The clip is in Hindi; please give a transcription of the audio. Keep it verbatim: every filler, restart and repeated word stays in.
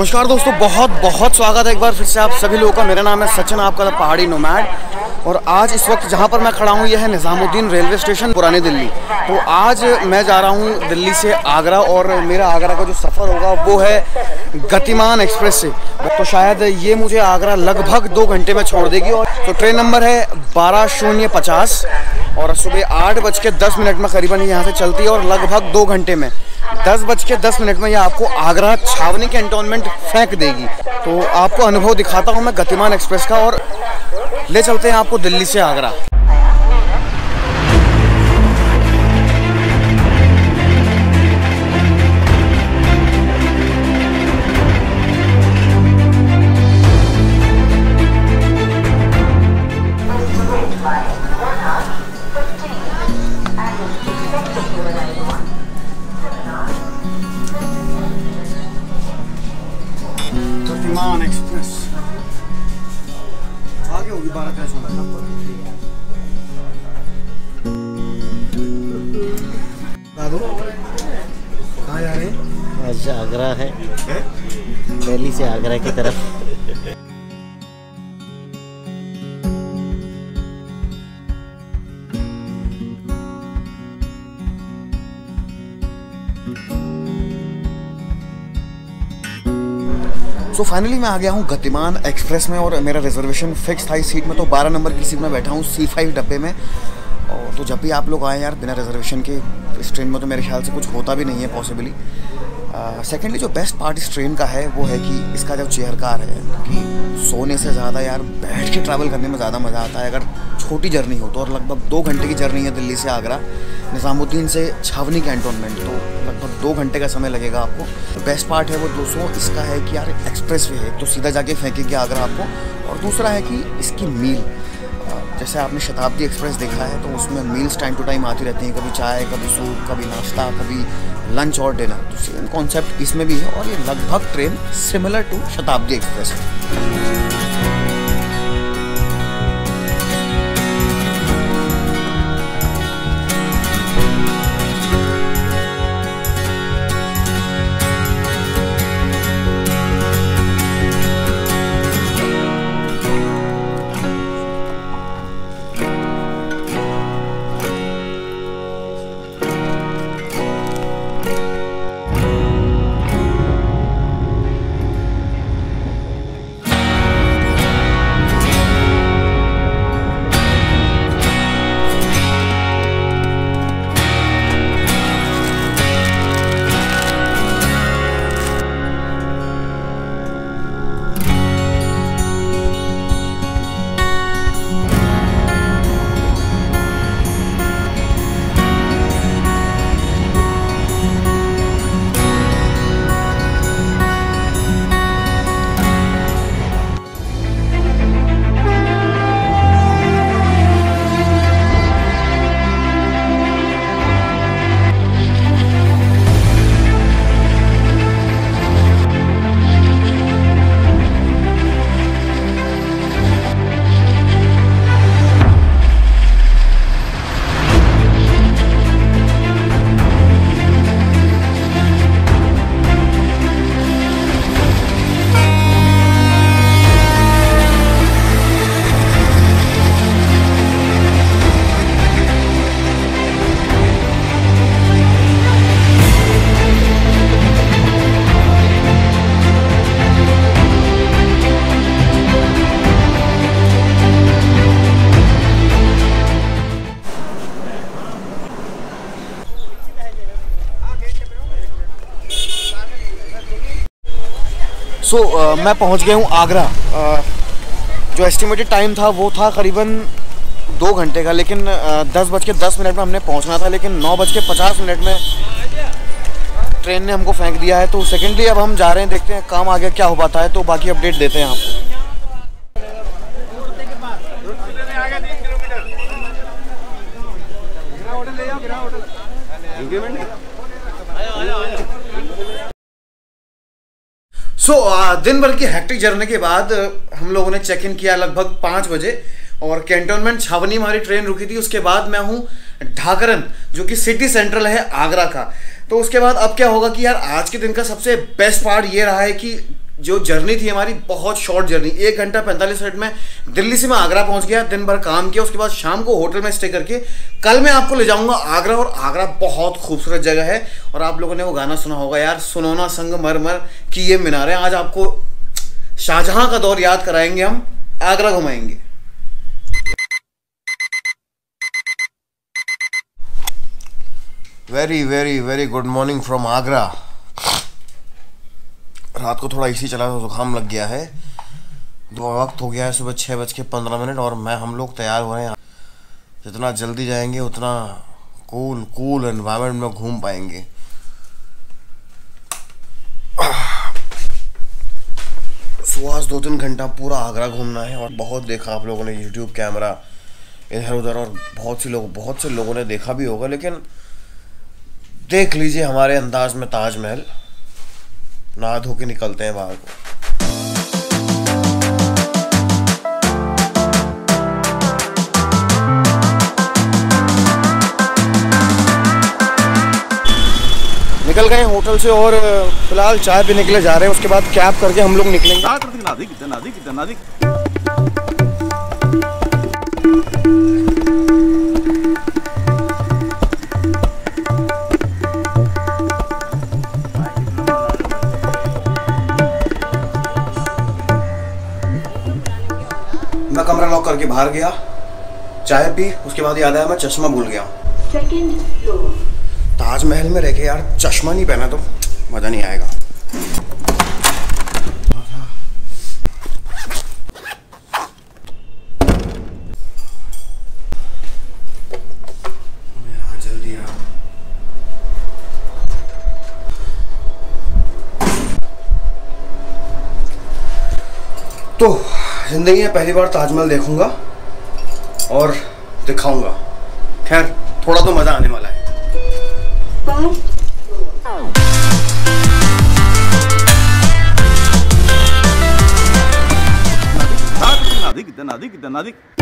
नमस्कार दोस्तों, बहुत बहुत स्वागत है एक बार फिर से आप सभी लोगों का। मेरा नाम है सचिन, आपका पहाड़ी नोमैड। और आज इस वक्त जहां पर मैं खड़ा हूं यह है निज़ामुद्दीन रेलवे स्टेशन, पुरानी दिल्ली। तो आज मैं जा रहा हूं दिल्ली से आगरा और मेरा आगरा का जो सफ़र होगा वो है गतिमान एक्सप्रेस से। तो शायद ये मुझे आगरा लगभग दो घंटे में छोड़ देगी। और तो ट्रेन नंबर है बारह शून्य पचास और सुबह आठ बज के दस मिनट में करीबन यहाँ से चलती है और लगभग दो घंटे में दस बज के दस मिनट में ये आपको आगरा छावनी कैंटोनमेंट फेंक देगी। तो आपको अनुभव दिखाता हूँ मैं गतिमान एक्सप्रेस का और ले चलते हैं आपको दिल्ली से आगरा। गतिमान एक्सप्रेस आगे होगी बारह तेरह दादू कहाँ जा रहे हैं? आज आगरा है, दिल्ली से आगरा की तरफ। सो फाइनली मैं आ गया हूँ गतिमान एक्सप्रेस में और मेरा रिजर्वेशन फिक्स था इस सीट में। तो बारह नंबर की सीट में बैठा हूँ सी फाइव डब्बे में। और तो जब भी आप लोग आए यार बिना रिजर्वेशन के इस ट्रेन में तो मेरे ख्याल से कुछ होता भी नहीं है पॉसिबली। सेकेंडली जो बेस्ट पार्ट इस ट्रेन का है वो है कि इसका जो चेयर कार है कि सोने से ज़्यादा यार बैठ के ट्रैवल करने में ज़्यादा मज़ा आता है अगर छोटी जर्नी हो तो। और लगभग दो घंटे की जर्नी है दिल्ली से आगरा, निज़ामुद्दीन से छावनी कैंटोनमेंट, तो लगभग दो घंटे का समय लगेगा आपको। तो बेस्ट पार्ट है वो दोस्तों इसका है कि यार एक्सप्रेस वे है तो सीधा जाके फेंकेंगे आगरा आपको। और दूसरा है कि इसकी मील, जैसे आपने शताब्दी एक्सप्रेस देखा है तो उसमें मील्स टाइम टू टाइम आती रहती हैं, कभी चाय, कभी सूप, कभी नाश्ता, कभी लंच और डिनर। तो सेम कॉन्सेप्ट इसमें भी है और ये लगभग train similar to Shatabdi express है। सो so, uh, मैं पहुंच गया हूं आगरा। uh, जो एस्टिमेटेड टाइम था वो था करीबन दो घंटे का, लेकिन uh, दस बज के दस मिनट में हमने पहुंचना था, लेकिन नौ बज के पचास मिनट में ट्रेन ने हमको फेंक दिया है। तो सेकेंडली अब हम जा रहे हैं, देखते हैं काम आगे क्या हो पाता है, तो बाकी अपडेट देते हैं आपको। सो so, दिन भर की हेक्टिक जर्नी के बाद हम लोगों ने चेक इन किया लगभग पाँच बजे और कैंटोनमेंट छावनी हमारी ट्रेन रुकी थी। उसके बाद मैं हूँ ढाकरन जो कि सिटी सेंट्रल है आगरा का। तो उसके बाद अब क्या होगा कि यार आज के दिन का सबसे बेस्ट पार्ट ये रहा है कि जो जर्नी थी हमारी बहुत शॉर्ट जर्नी, एक घंटा पैंतालीस मिनट में दिल्ली से मैं आगरा पहुंच गया। दिन भर काम किया, उसके बाद शाम को होटल में स्टे करके कल मैं आपको ले जाऊंगा आगरा। और आगरा बहुत खूबसूरत जगह है। और आप लोगों ने वो गाना सुना होगा यार, सुनो ना संग मर मर की ये मीनारें। आज आपको शाहजहां का दौर याद कराएंगे, हम आगरा घुमाएंगे। Very very very good morning from Agra. रात को थोड़ा एसी चला तो जुकाम लग गया है। दो वक्त हो गया है सुबह छः बज के पंद्रह मिनट और मैं हम लोग तैयार हो रहे हैं। जितना जल्दी जाएंगे उतना कूल कूल एनवायरनमेंट में घूम पाएंगे। सो आज दो तीन घंटा पूरा आगरा घूमना है। और बहुत देखा आप लोगों ने यूट्यूब कैमरा इधर उधर, और बहुत सी लोग बहुत से लोगों ने देखा भी होगा, लेकिन देख लीजिए हमारे अंदाज में ताजमहल। नहा धो के निकलते हैं बाहर को। निकल गए होटल से और फिलहाल चाय पीने के लिए जा रहे हैं। उसके बाद कैब करके हम लोग निकलेंगे। मैं कमरा लॉक करके बाहर गया, चाय पी, उसके बाद याद आया मैं चश्मा भूल गया। ताजमहल में रह के यार चश्मा नहीं पहना तो मजा नहीं आएगा। जल्दी आ। तो जिंदगी में पहली बार ताजमहल देखूंगा और दिखाऊंगा। खैर थोड़ा तो मजा आने वाला है। नादिक नादिक नादिक नादिक